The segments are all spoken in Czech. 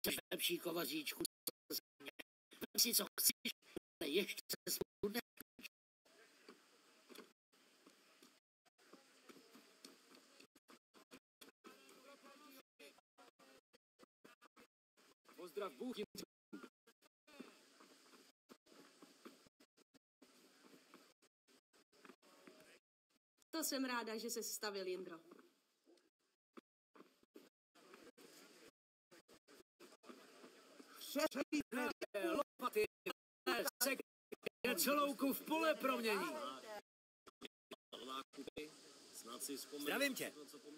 Což lepší kovaříčku. Vem si, co chceš, ale ještě se svou ne. Pozdrav Bůh. To jsem ráda, že se stavil, Jindro. Lopaty, celouku v pole promění. Zdravím tě.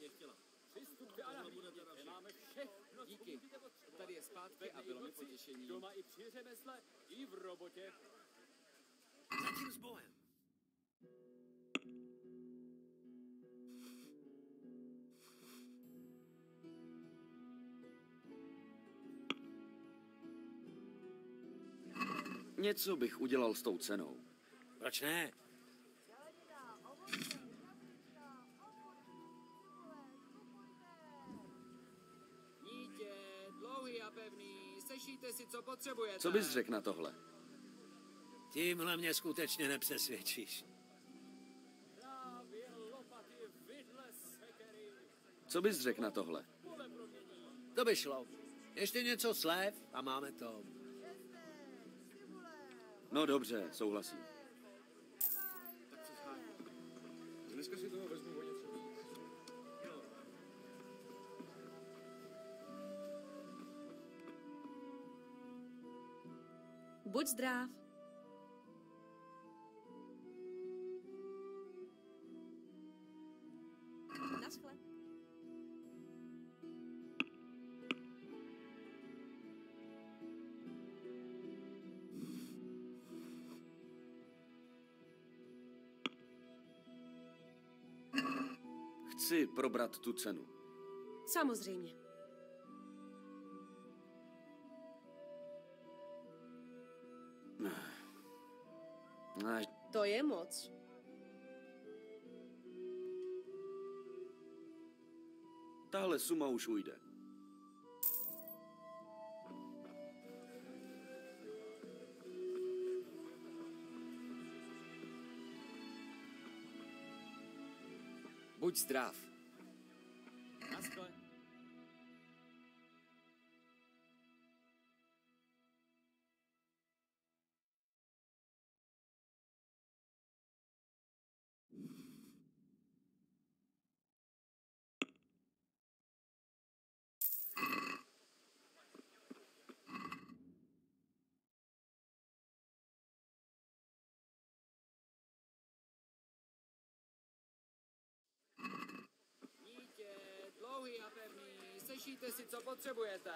Díky. Tady je zpátky a bylo mi potěšení. Doma i při řemesle, i v robotě. Zatím s Bohem. Něco bych udělal s tou cenou. Proč ne? Dítě, dlouhý a pevný, sešíte si, co potřebujete. Co bys řekl na tohle? Tímhle mě skutečně nepřesvědčíš. Právě lopaty, vidle, sekery. Co bys řekl na tohle? To by šlo. Ještě něco slev a máme to. No dobře, souhlasím. Tak se sháním. Dneska si toho vezmu o něco víc. Buď zdrav. Naschle. Chci probrat tu cenu. Samozřejmě. To je moc. Tahle suma už ujde. Buď zdrav. Naschle. Dítě, dlouhý a pevný, sešíte si, co potřebujete.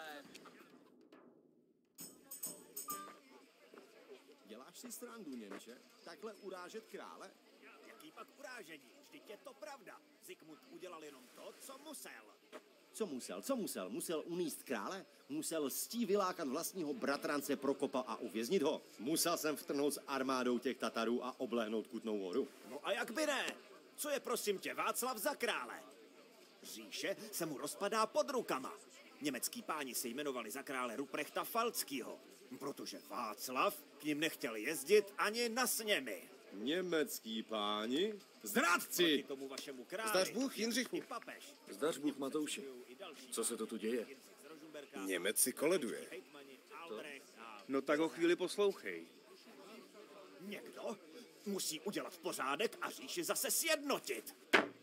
Děláš si srandu, Němče? Takhle urážet krále? Jaký pak urážení? Vždyť je to pravda. Zikmund udělal jenom to, co musel. Co musel? Co musel? Musel uníst krále? Musel ctí vylákat vlastního bratrance Prokopa a uvěznit ho? Musel jsem vtrhnout s armádou těch Tatarů a oblehnout Kutnou Horu? No a jak by ne? Co je prosím tě Václav za krále? Říše se mu rozpadá pod rukama. Německý páni se jmenovali za krále Ruprechta Falckýho, protože Václav k nim nechtěl jezdit ani na sněmy. Německý páni? Proti Zrádci! tomu vašemu králi. Zdař Bůh, Jindřichu. I papež. Zdař Bůh, Matouši. Co se to tu děje? Němec si koleduje. No tak ho chvíli poslouchej. Někdo musí udělat pořádek a říši zase sjednotit.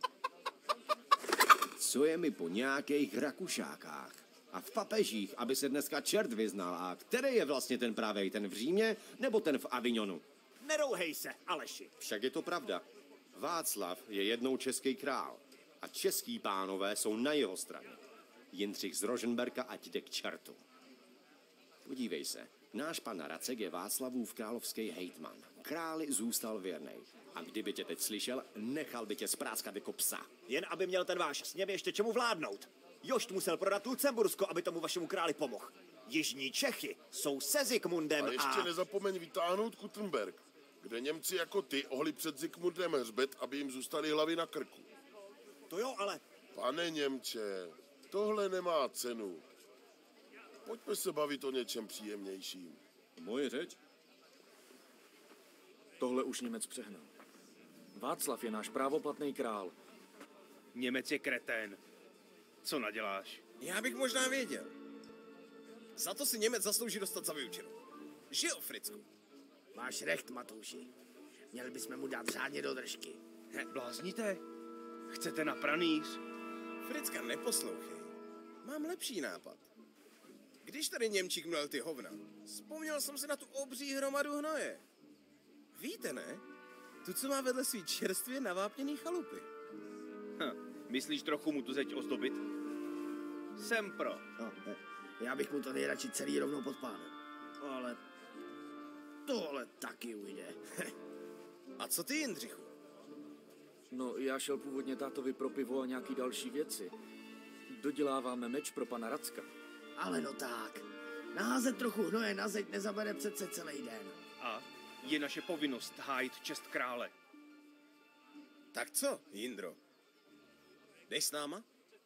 Co je mi po nějakých Rakušákách? A v papežích, aby se dneska čert vyznal. A který je vlastně ten pravej? Ten v Římě nebo ten v Avignonu? Nerouhej se, Aleši. Však je to pravda. Václav je jednou český král a český pánové jsou na jeho straně. Jindřich z Rožmberka ať jde k čertu. Podívej se, náš pan Racek je Václavův královský hejtman. Králi zůstal věrnej. A kdyby tě teď slyšel, nechal by tě spráskat jako psa. Jen aby měl ten váš sněm ještě čemu vládnout. Jošt musel prodat Lucembursko, aby tomu vašemu králi pomohl. Jižní Čechy jsou se Zikmundem a ještě nezapomeň vytáhnout Kuttenberg, kde Němci jako ty ohli před Zikmundem hřbet, aby jim zůstaly hlavy na krku. To jo, ale... Pane Němče, tohle nemá cenu. Pojďme se bavit o něčem příjemnějším. Moje řeč? Tohle už Němec přehnal. Václav je náš právoplatný král. Němec je kretén. Co naděláš? Já bych možná věděl. Za to si Němec zaslouží dostat za vyučenou. Žil, Fricku. Máš recht, Matouši. Měli bychom mu dát řádně do držky. Blázníte? Chcete na pranýř? Fricka, neposlouchej. Mám lepší nápad. Když tady Němčík měl ty hovna, vzpomněl jsem si na tu obří hromadu hnoje. Víte, ne? Tu, co má vedle svý čerstvě navápněný chalupy. Myslíš trochu mu tu zeď ozdobit? Jsem pro. No, já bych mu to nejradši celý rovnou pod pánem. Ale tohle taky ujde. A co ty, Jindřichu? No, já šel původně tátovi pro pivo a nějaký další věci. Doděláváme meč pro pana Racka. Ale no tak. Naházet trochu hnoje na zeď nezabere přece celý den. A je naše povinnost hájit čest krále. Tak co, Jindro? Jdeš s náma?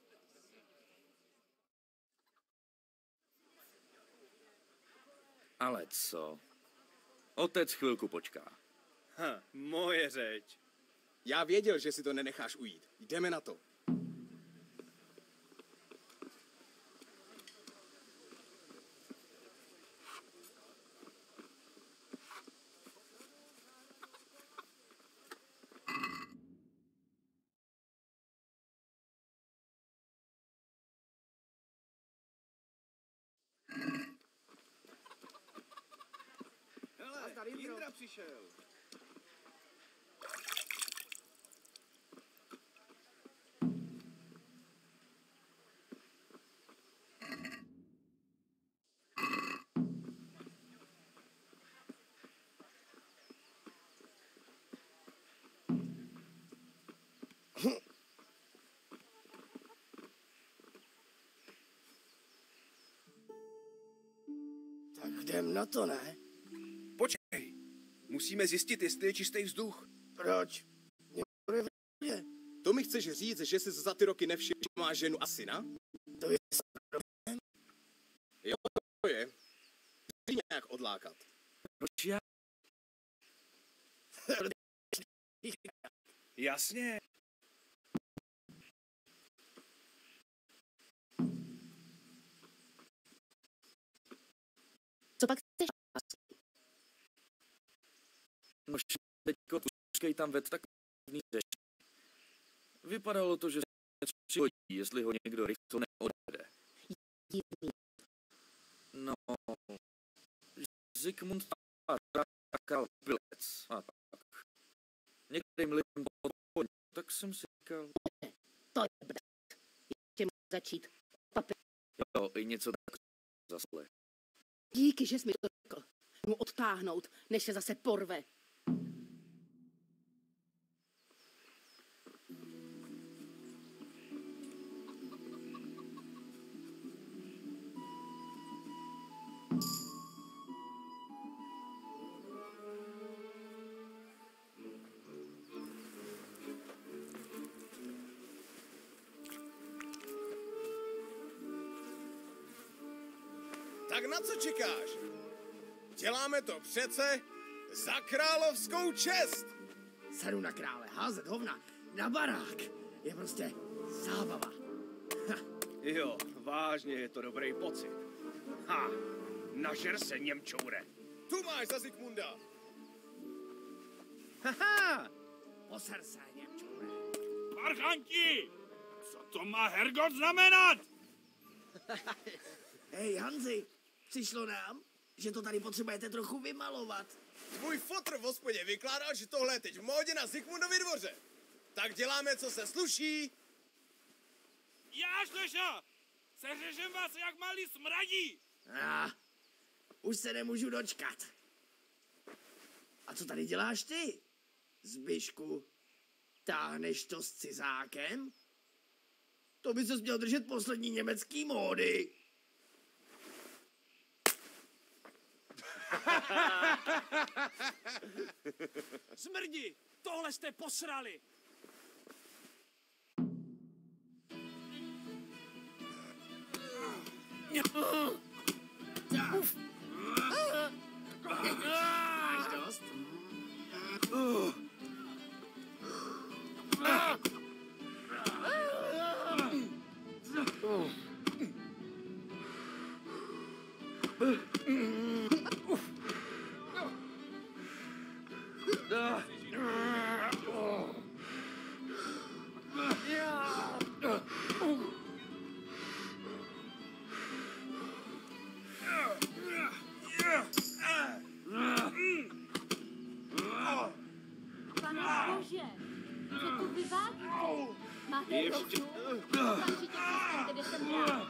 Ale co? Otec chvilku počká. Moje řeč. Já věděl, že si to nenecháš ujít. Jdeme na to. Jindra přišel. Tak jdem na to, ne? Počkej. Musíme zjistit, jestli je čistý vzduch. Proč? To mi chceš říct, že jsi za ty roky nevšiml, že má ženu a syna? To je Jo, to je. Chci nějak odlákat. Proč já? Jasně. Co pak chceš? No teďko tuškej tam ved takový řeš. Vypadalo to, že se přihodí, jestli ho někdo rychle neodvede. No, Zikmund takal pilec a tak. Některým lidem podvodí, tak jsem si říkal. To je brat. Ještě můžu začít. Papir. Jo, i něco tak zasle. Díky, že jsi mi to řekl. Mu odtáhnout, než se zase porve. Tak na co čekáš? Děláme to přece za královskou čest! Sedu na krále, házet hovna na barák je prostě zábava. Jo, vážně je to dobrý pocit. Nažer se, Němčoure. Tu máš za Zikmunda. Haha! Poser se, Němčoure. Marchanti! Co to má Hergot znamenat? Hej, Hanzi, přišlo nám, že to tady potřebujete trochu vymalovat. Tvůj fotr v hospodě vykládal, že tohle je teď v módě na Zikmundovi dvoře. Tak děláme, co se sluší. Já slyšel! Seřežem vás jak malý smradí! Už se nemůžu dočkat. A co tady děláš ty, Zbyšku? Táhneš to s cizákem? To by ses měl držet poslední německý módy. Smrdi! Tohle jste posrali! Máš dost? Pane Bože, co tu vyvádíte? Máte trochu? Okamžitě přestaňte, kde jsem já.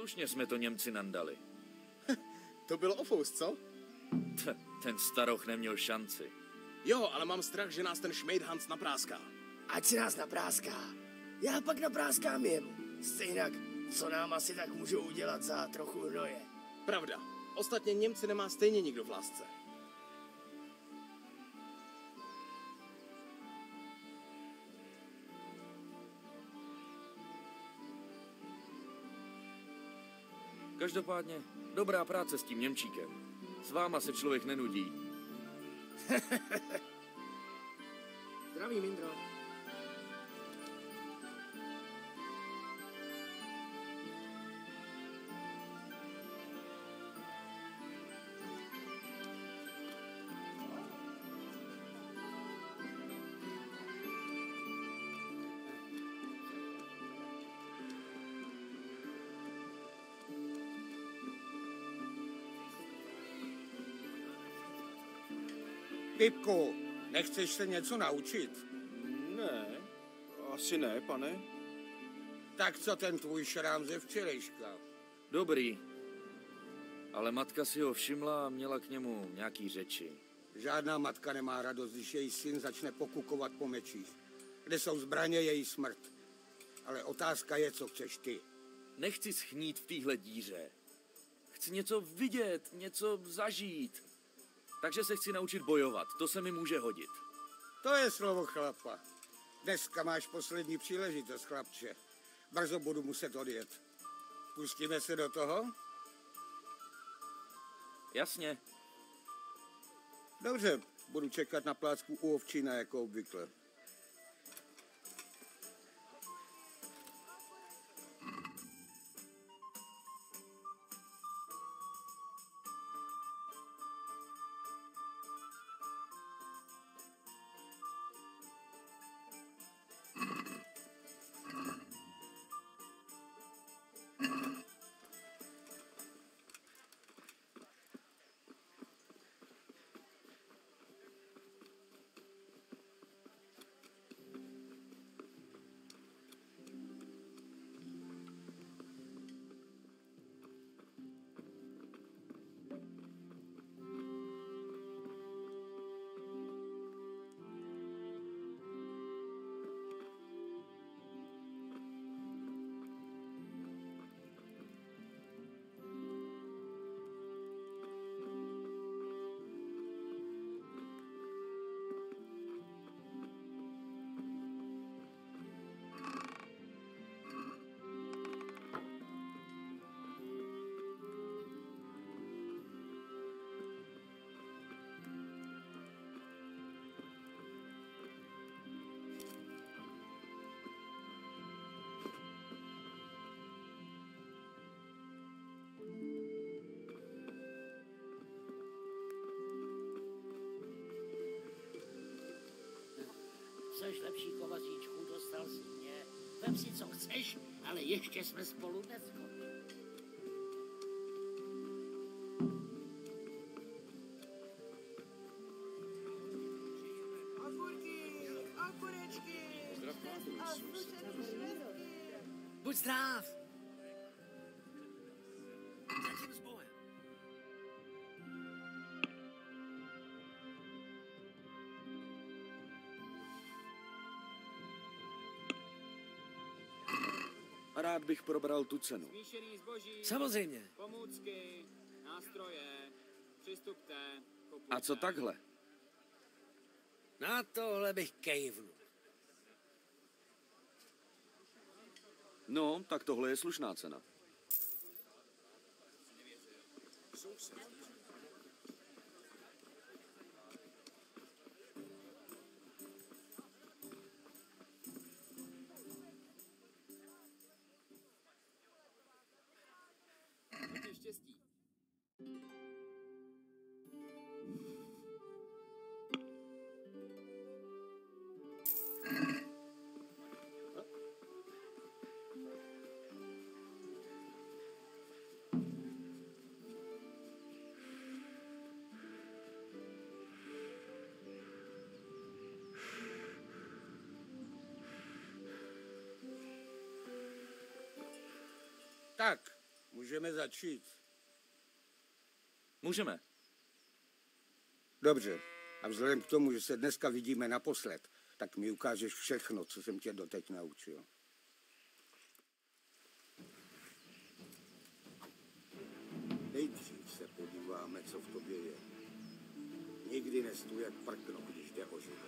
Slušně jsme to Němci nandali. To byl ofous, co? Ten staroch neměl šanci. Jo, ale mám strach, že nás ten Schmeidhans napráská. Ať si nás napráská. Já pak napráskám jemu. Stejnak, co nám asi tak můžou udělat za trochu hnoje. Pravda. Ostatně Němci nemá stejně nikdo v lásce. Každopádně, dobrá práce s tím Němčíkem. S váma se člověk nenudí. Zdravím, Indro. Pipku, nechceš se něco naučit? Ne, asi ne, pane. Tak co ten tvůj šrám ze včerejška? Dobrý. Ale matka si ho všimla a měla k němu nějaký řeči. Žádná matka nemá radost, když její syn začne pokukovat po mečích. Kde jsou zbraně, její smrt. Ale otázka je, co chceš ty. Nechci schnít v téhle díře. Chci něco vidět, něco zažít. Takže se chci naučit bojovat, to se mi může hodit. To je slovo chlapa. Dneska máš poslední příležitost, chlapče. Brzo budu muset odjet. Pustíme se do toho? Jasně. Dobře, budu čekat na plácku u ovčína jako obvykle. Chceš lepší kovazíčku, dostal si mě. Vem si, co chceš, ale ještě jsme spolu neskončili. Buď zdrav! Zatím s Bohem. Rád bych probral tu cenu. Smíšený zboží. Samozřejmě. Pomůcky, nástroje, přistupte, kupujte. A co takhle? Na tohle bych kejvnul. No, tak tohle je slušná cena. Hodně štěstí. Tak, Můžeme začít. Můžeme. Dobře. A vzhledem k tomu, že se dneska vidíme naposled, tak mi ukážeš všechno, co jsem tě doteď naučil. Nejdřív se podíváme, co v tobě je. Nikdy nestůj jak prkno, když jde o život.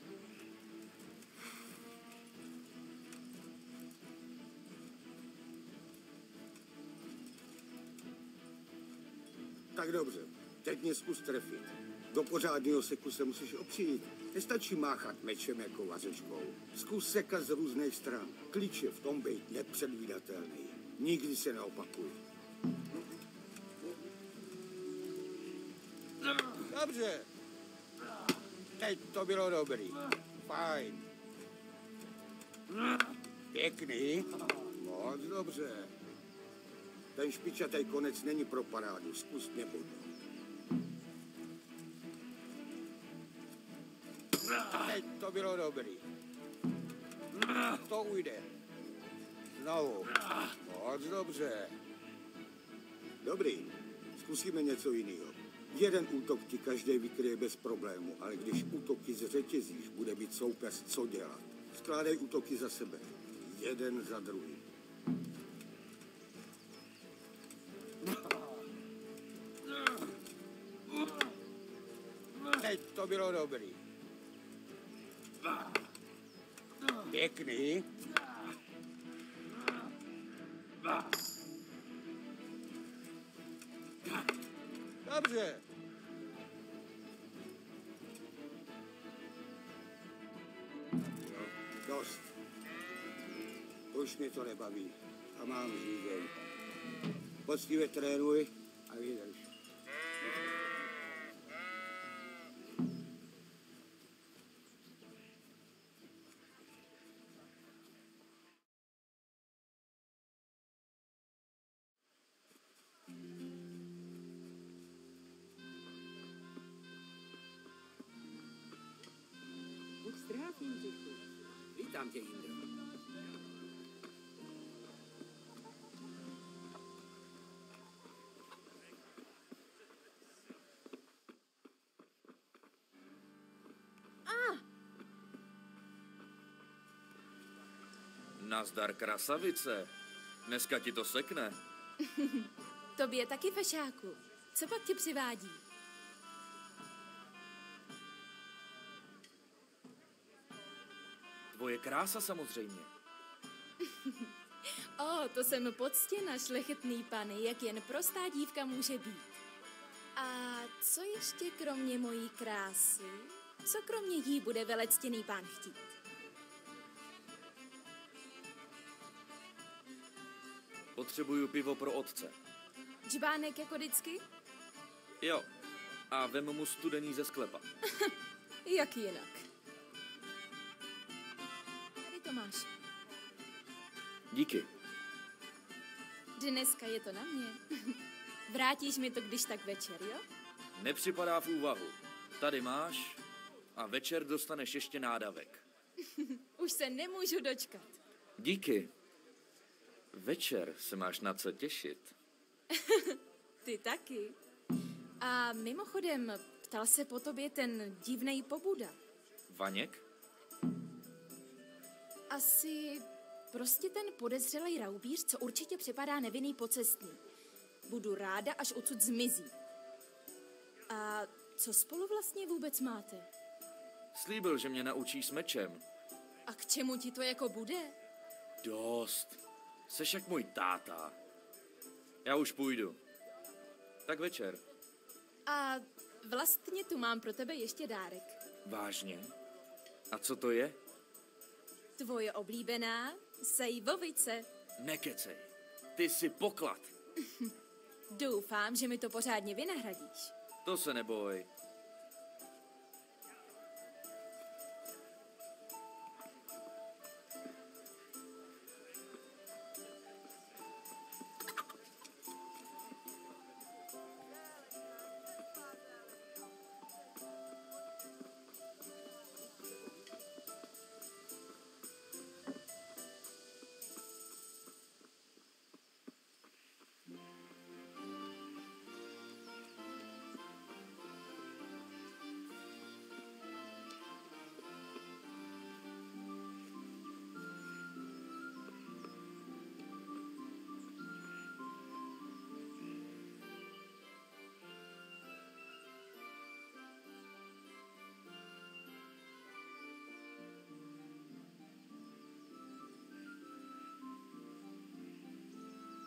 Tak dobře, teď mě zkus trefit. Do pořádného seku se musíš opřít. Nestačí máchat mečem jako vařečkou. Zkus sekat z různých stran. Klíč je v tom být nepředvídatelný. Nikdy se neopakuj. Dobře. Teď to bylo dobrý. Fajn. Pěkný. Moc dobře. Ten špičatý konec není pro parádu. Zkus mě bodnout. Teď to bylo dobrý. To ujde. Znovu. Moc dobře. Dobrý. Zkusíme něco jiného. Jeden útok ti každý vykryje bez problému, ale když útoky zřetězíš, bude mít soupeř co dělat. Skládej útoky za sebe. Jeden za druhý. Teď to bylo dobrý. Pěkný. Dobře. Jo, dost. Už mě to nebaví a mám žízeň. Poctivě trénuj a vydrž. Vítám tě, Jindro. Nazdar, krasavice. Dneska ti to sekne. Tobě taky, fešáku. Co pak tě přivádí? Tvoje krása samozřejmě. To jsem poctěna, šlechetný pane, jak jen prostá dívka může být. A co ještě kromě mojí krásy? Co kromě jí bude velectěný pán chtít? Potřebuju pivo pro otce. Džbánek jako vždycky? Jo. A vemu mu studený ze sklepa. Jak jinak? Tady to máš. Díky. Dneska je to na mě. Vrátíš mi to když tak večer, jo? Nepřipadá v úvahu. Tady máš a večer dostaneš ještě nádavek. Už se nemůžu dočkat. Díky. Večer se máš na co těšit. Ty taky. A mimochodem, ptal se po tobě ten divnej pobuda. Vaněk? Asi prostě ten podezřelej raubíř, co určitě připadá nevinný pocestný. Budu ráda, až odsud zmizí. A co spolu vlastně vůbec máte? Slíbil, že mě naučí s mečem. A k čemu ti to jako bude? Dost. Seš jak můj táta. Já už půjdu. Tak večer. A vlastně tu mám pro tebe ještě dárek. Vážně? A co to je? Tvoje oblíbená sejvovice. Nekecej. Ty jsi poklad. Doufám, že mi to pořádně vynahradíš. To se neboj.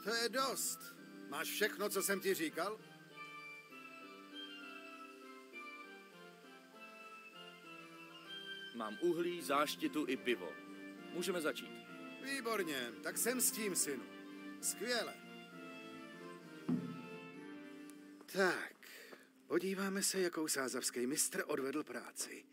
To je dost. Máš všechno, co jsem ti říkal? Mám uhlí, záštitu i pivo. Můžeme začít. Výborně, tak jsem s tím, synu. Skvěle. Tak, podíváme se, jakou sázavský mistr odvedl práci.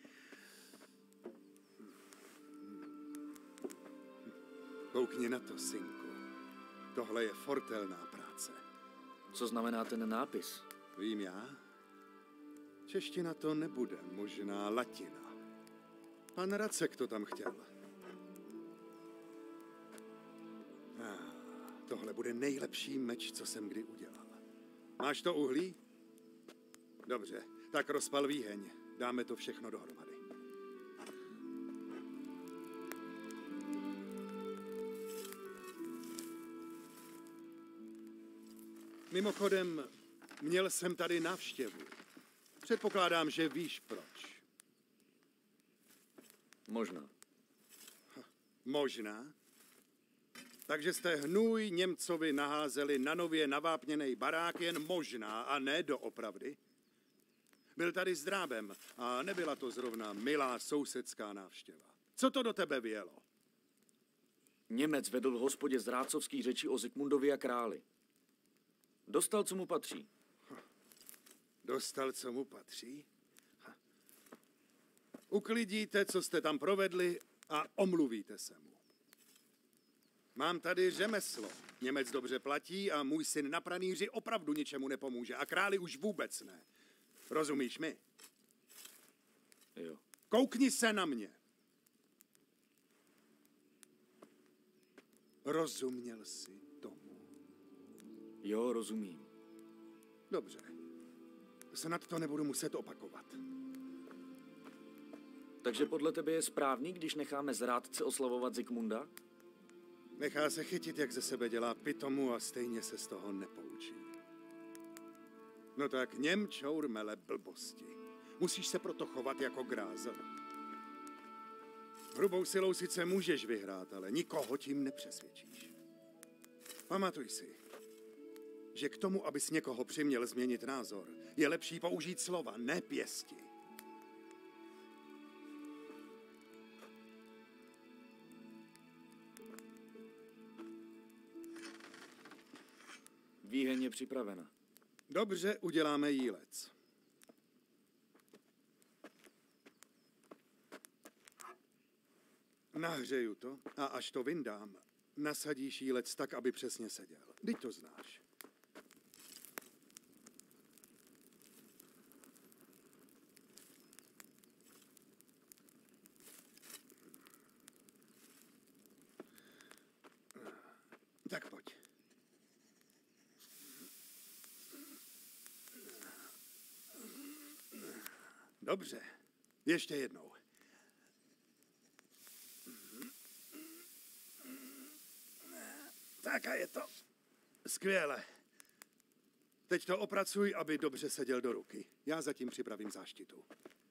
Koukni na to, synku. Tohle je fortelná práce. Co znamená ten nápis? Vím já. Čeština to nebude, možná latina. Pan Racek to tam chtěl. Tohle bude nejlepší meč, co jsem kdy udělal. Máš to uhlí? Dobře, tak rozpal výheň. Dáme to všechno dohromady. Mimochodem, měl jsem tady návštěvu. Předpokládám, že víš proč. Možná. Možná? Takže jste hnůj Němcovi naházeli na nově navápněnej barák jen možná a ne doopravdy? Byl tady s drábem a nebyla to zrovna milá sousedská návštěva. Co to do tebe vělo? Němec vedl v hospodě zrádcovský řeči o Zikmundovi a králi. Dostal, co mu patří. Dostal, co mu patří? Uklidíte, co jste tam provedli a omluvíte se mu. Mám tady řemeslo. Němec dobře platí a můj syn na pranýři opravdu ničemu nepomůže a králi už vůbec ne. Rozumíš mi? Jo. Koukni se na mě. Rozuměl jsi tomu? Jo, rozumím. Dobře. Snad to nebudu muset opakovat. Takže podle tebe je správný, když necháme zrádce oslavovat Zikmunda? Nechá se chytit, jak ze sebe dělá pitomu a stejně se z toho nepoučí. No tak Němčour mele blbosti. Musíš se proto chovat jako grázel. Hrubou silou sice můžeš vyhrát, ale nikoho tím nepřesvědčíš. Pamatuj si, že k tomu, abys někoho přiměl změnit názor, je lepší použít slova, ne pěsti. Výheň je připravena. Dobře, uděláme jílec. Nahřeju to a až to vyndám, nasadíš jílec tak, aby přesně seděl. Vždyť to znáš. Tak pojď. Dobře, ještě jednou. Tak a je to. Skvěle. Teď to opracuj, aby dobře seděl do ruky. Já zatím připravím záštitu.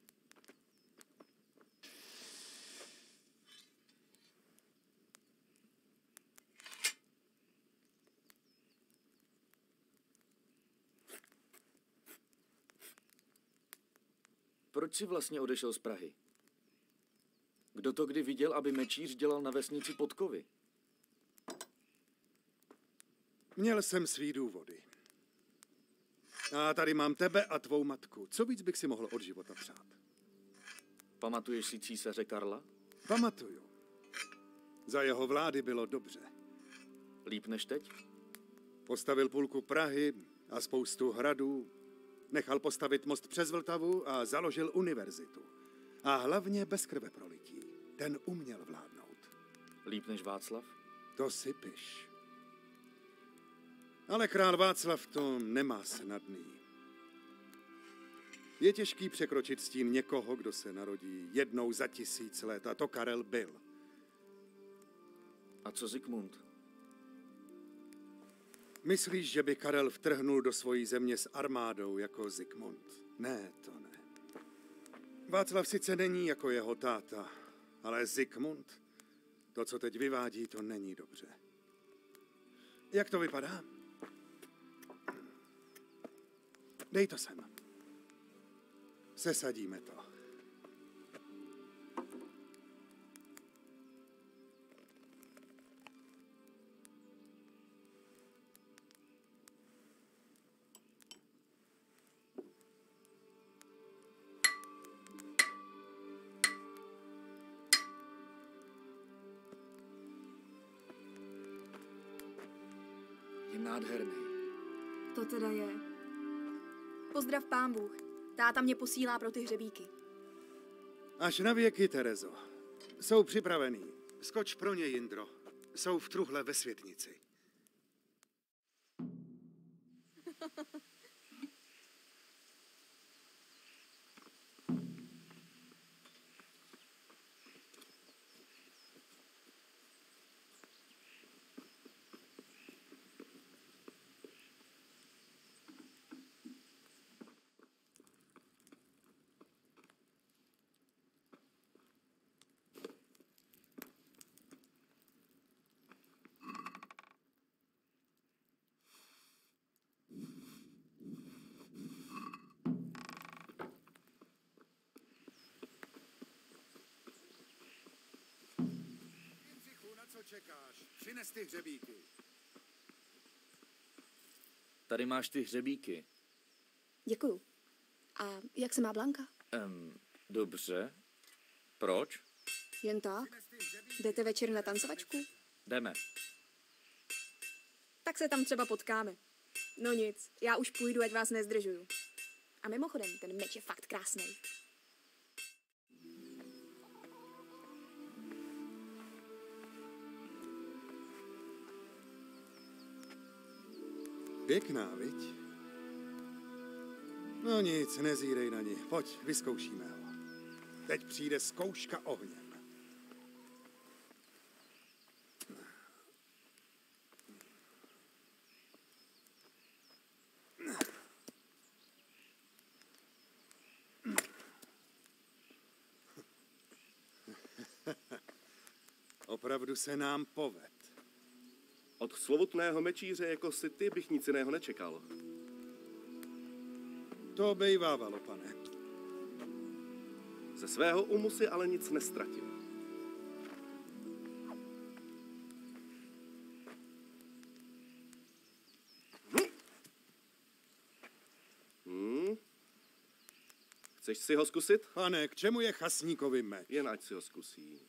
Proč jsi vlastně odešel z Prahy? Kdo to kdy viděl, aby mečíř dělal na vesnici podkovy? Měl jsem svý důvody. A tady mám tebe a tvou matku. Co víc bych si mohl od života přát? Pamatuješ si císaře Karla? Pamatuju. Za jeho vlády bylo dobře. Líp než teď? Postavil půlku Prahy a spoustu hradů. Nechal postavit most přes Vltavu a založil univerzitu. A hlavně bez krve prolití. Ten uměl vládnout. Líp než Václav? To si piš. Ale král Václav to nemá snadný. Je těžký překročit stín někoho, kdo se narodí jednou za 1000 let. A to Karel byl. A co Zikmund? Myslíš, že by Karel vtrhnul do svojí země s armádou jako Zikmund? Ne, to ne. Václav sice není jako jeho táta, ale Zikmund, to, co teď vyvádí, to není dobře. Jak to vypadá? Dej to sem. Sesadíme to. Je nádherný. To teda je. Pozdrav pán Bůh. Táta mě posílá pro ty hřebíky. Až na věky, Terezo. Jsou připravený. Skoč pro ně, Jindro. Jsou v truhle ve světnici. Co čekáš? Přines ty hřebíky. Tady máš ty hřebíky. Děkuju. A jak se má Blanka? Dobře. Proč? Jen tak? Jdete večer na tancovačku? Jdeme. Tak se tam třeba potkáme. No nic, já už půjdu, ať vás nezdržuju. A mimochodem, ten meč je fakt krásný. Pěkná, viď? No nic, nezírej na ní. Pojď, vyzkoušíme ho. Teď přijde zkouška ohněm. Opravdu se nám poved. Od slovutného mečíře jako si ty bych nic jiného nečekal. To bejvávalo, pane. Ze svého umu si ale nic nestratil. Chceš si ho zkusit? Pane, k čemu je chasníkovi meč? Jen ať si ho zkusí.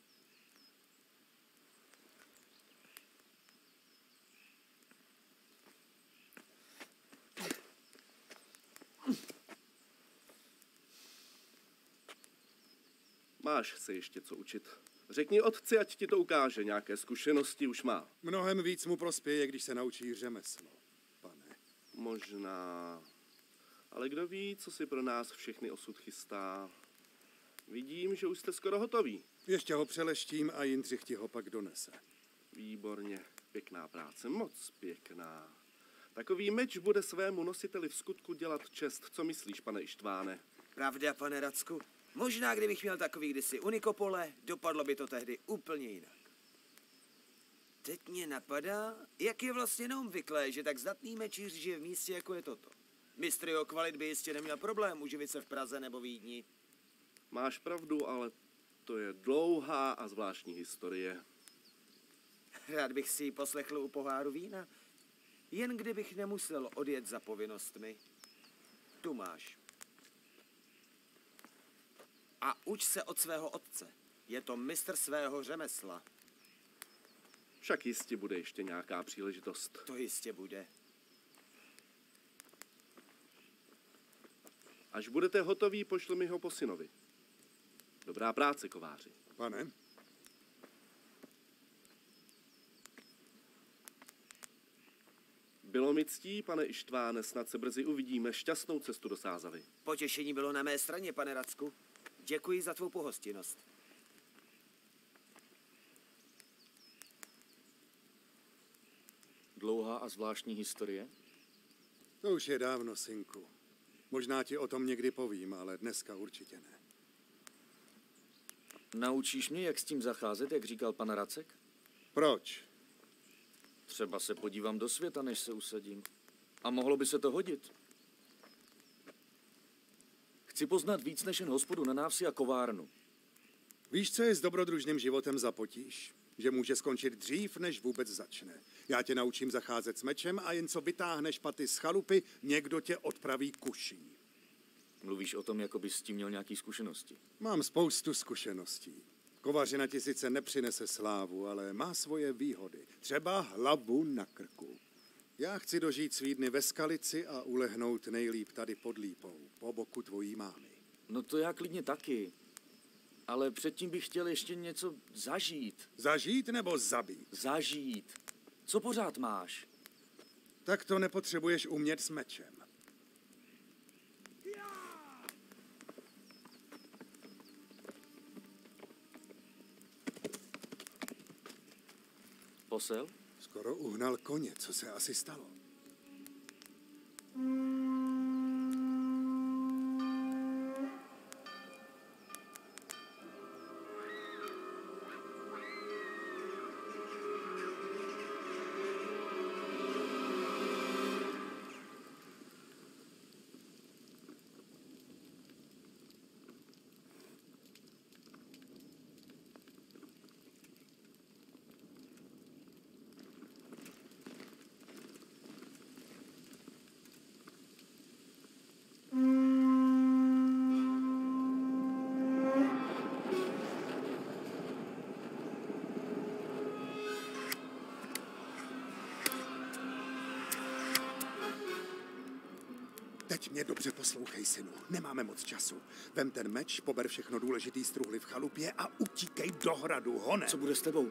Máš se ještě co učit. Řekni otci, ať ti to ukáže. Nějaké zkušenosti už má. Mnohem víc mu prospěje, když se naučí řemeslo, pane. Možná. Ale kdo ví, co si pro nás všechny osud chystá. Vidím, že už jste skoro hotoví. Ještě ho přeleštím a Jindřich ti ho pak donese. Výborně. Pěkná práce. Moc pěkná. Takový meč bude svému nositeli v skutku dělat čest. Co myslíš, pane Ištváne? Pravda, pane Racku. Možná, kdybych měl takový kdysi u Nikopole, dopadlo by to tehdy úplně jinak. Teď mě napadá, jak je vlastně neobvyklé, že tak zdatný mečíř žije v místě, jako je toto. Mistr jeho kvalit by jistě neměl problém uživit se v Praze nebo Vídni. Máš pravdu, ale to je dlouhá a zvláštní historie. Rád bych si ji poslechl u poháru vína. Jen kdybych nemusel odjet za povinnostmi. Tu máš. A uč se od svého otce. Je to mistr svého řemesla. Však jistě bude ještě nějaká příležitost. To jistě bude. Až budete hotoví, pošli mi ho po synovi. Dobrá práce, kováři. Pane? Bylo mi ctí, pane Ištváne, snad se brzy uvidíme. Šťastnou cestu do Sázavy. Potěšení bylo na mé straně, pane Racku. Děkuji za tvou pohostinnost. Dlouhá a zvláštní historie? To už je dávno, synku. Možná ti o tom někdy povím, ale dneska určitě ne. Naučíš mě, jak s tím zacházet, jak říkal pan Racek? Proč? Třeba se podívám do světa, než se usadím. A mohlo by se to hodit. Chci poznat víc než jen hospodu na návsi a kovárnu. Víš, co je s dobrodružným životem za potíž? Že může skončit dřív, než vůbec začne. Já tě naučím zacházet s mečem a jen co vytáhneš paty z chalupy, někdo tě odpraví kuší. Mluvíš o tom, jako bys s tím měl nějaký zkušenosti. Mám spoustu zkušeností. Kovařina ti sice nepřinese slávu, ale má svoje výhody. Třeba hlavu na krku. Já chci dožít svý dny ve Skalici a ulehnout nejlíp tady pod lípou, po boku tvojí mámy. No to já klidně taky. Ale předtím bych chtěl ještě něco zažít. Zažít nebo zabít? Zažít. Co pořád máš? Tak to nepotřebuješ umět s mečem. Posel? Skoro uhnal koně, co se asi stalo? Teď mě dobře poslouchej, synu. Nemáme moc času. Vem ten meč, pober všechno důležitý z truhly v chalupě a utíkej do hradu, honem. Co bude s tebou?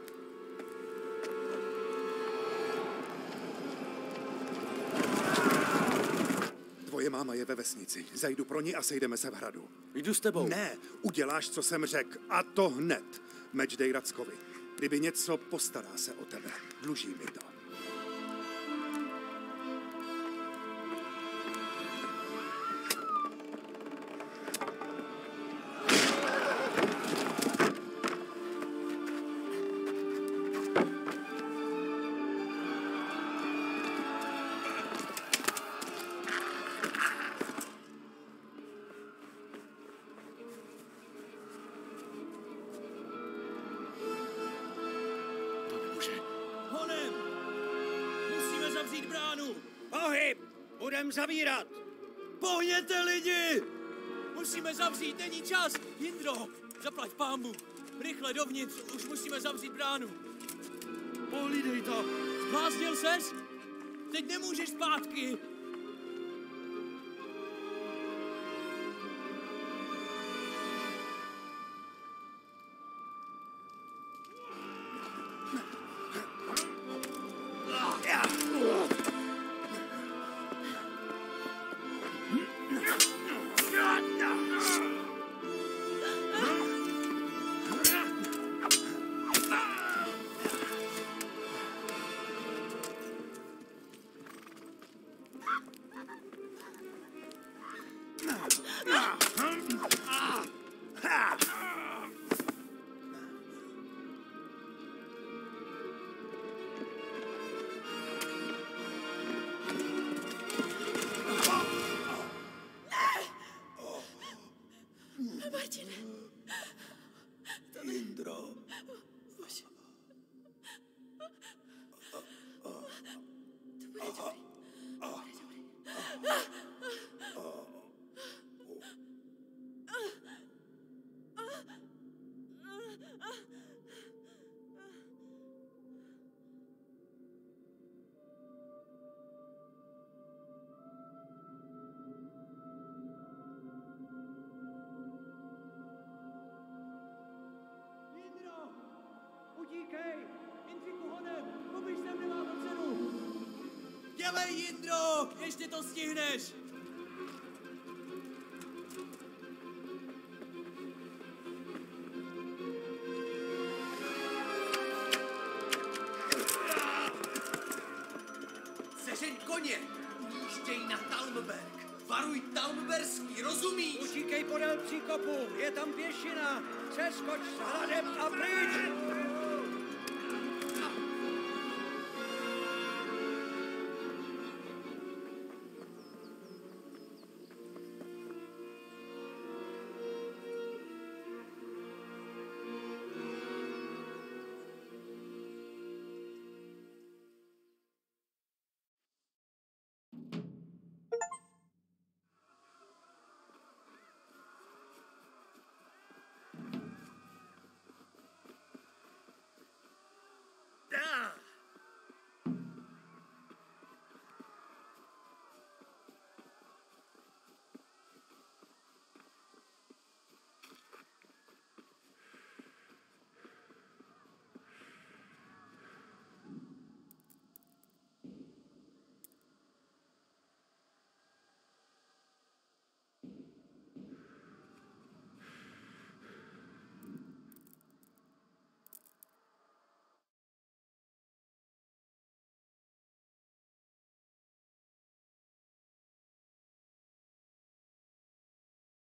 Tvoje máma je ve vesnici. Zajdu pro ní a sejdeme se v hradu. Jdu s tebou. Ne, uděláš, co jsem řekl. A to hned. Meč dej Rackovi. Kdyby něco, postará se o tebe. Dluží mi to. Zavírat! Pohněte lidi! Musíme zavřít, není čas! Jindro, zaplať pánbu! Rychle dovnitř, už musíme zavřít bránu! Pohlídej to! Zbláznil ses? Teď nemůžeš zpátky! Utíkej! Jindřichu honem! Pobyš sem, nemá to cenu! Dělej, Jindro! Ještě to stihneš! Seřeň koně! Ujížděj na Talmberg! Varuj Talmberský, rozumíš? Utíkej podél příkopu, je tam pěšina! Přeskoč s hradem a pryč!